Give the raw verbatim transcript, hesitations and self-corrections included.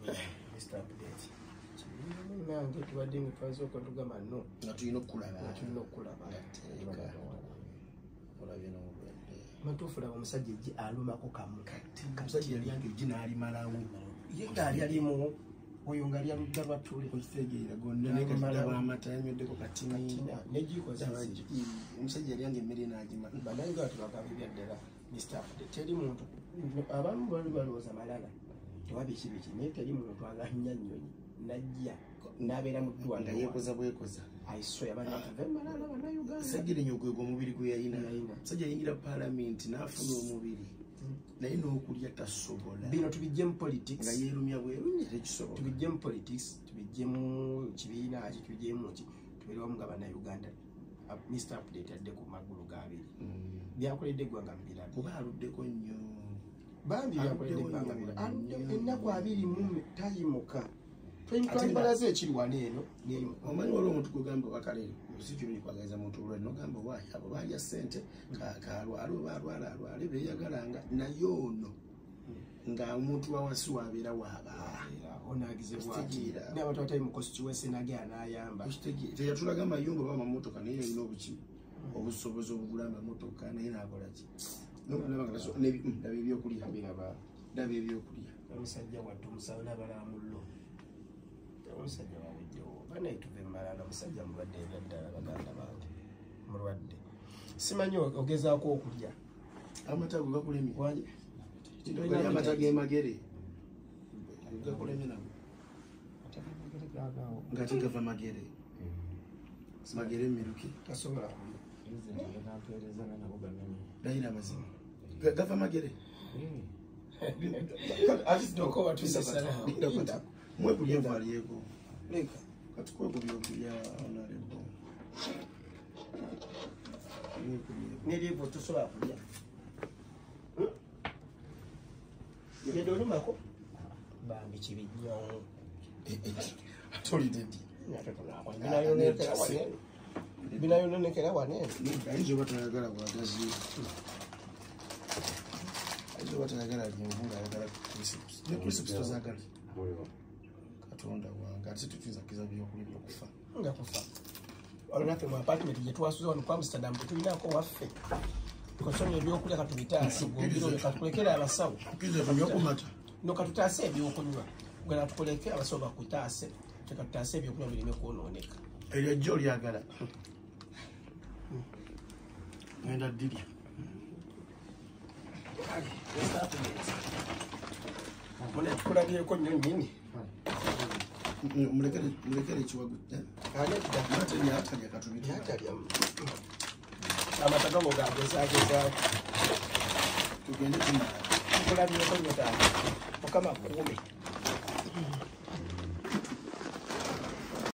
Mister Update. Nange tubadde nga twazooka tugamba no nga tulina okulaba nga tulina okulaba olabye n'obulwadde matuufu laba omusajja ejji alumako kamu omusajja yali yange ejji n'alimalawo ye ngaali alimu oyo ngaali aludda lwatuli okitegeera gonna naye kataba amata yanywedeko katini negikozaji omusajja yali yange emmere n'agimala banayiga tubagamba ebyaddala Mister Update teri muntu abamu bali balowooza malala tewaba ekibiki naye teri muntu aganya nnyonyi najja n'abeera mu ddwaliro nga yeekoza bwekoza aiswe abanatuvemalala bannayuganda Segirinya ogwego omubiri gwe yayina musajja yayingira paalamenti n'afuna omubiri naye n'okulya tasobola bino tubijje mu politics nga yeerumya bwerumye tekisobola tubijje mu politics tubijje mu kibiina ki tubijje mu ki tubeere wamu nga bannayuganda Mister Update adde ku magulu g'abiri byakoledde eggwanga mu birala kuba aluddeko nnyo bambi byakoledde eggwanga mu birala ennaku abiri mu tayimuka twembalaze ekiri wano eno omanyi waliwo omuntu gugamba wakaleero si kirungi kwagaliza muntu olwali nogamba waayi abo balya ssente kalwala oba alwala alwale beeyagalanga naye ono nga omuntu wawansi wabeera waabaa onagize bwati n'abantu abatali mu constituency nage anayamba teyatulaga amayumba oba amamotoka naye yalina obuki obusobozi obugula amamotoka naye nakola ki ndaba ebyokulya ndaba ebyokulya omusajja wattu omusawo n'abalala mullo omusajja wawejjewo banaye tuve mmalala omusajja mulwadde ebyaddala baganda bange mulwadde simanyi ogezaako okulya amata go gakulemye amata gemagere gakulemye nago ngate gava magere magere miruki tasobola dayira amazima gava magere mwekulya envalyeko kati kwekubya okulya onalebo nerievo tosobola kulya genda olumako bambi kibi nnyo atolidde ddi binayononekera wanene ayinza oba tayagala bwagazi ayinza oba tayagala lyenvu ngaayagala krisps ne krisps tozagala katonda wange ate tetuyinza kukiza byokulya byokufa nga kufa olunaffe mu apartment gye twasuza wano ku Amsterdam tetulinako waffe kosomya ebyokulya katubitaase gwogiro katukulekera abasawo no katutaase ebyokunywa gwe natukuleke abasawo bakutaase tekatutaase ebyokunywa bireme kwonooneka eryo jjo olyagala ngenda ddirya kulabyeko nnyo nnyini mulekere ekiwago atalya katubita amata gago gagezagezaako tugende kumala kulabyeko nnyo taata mukama kuume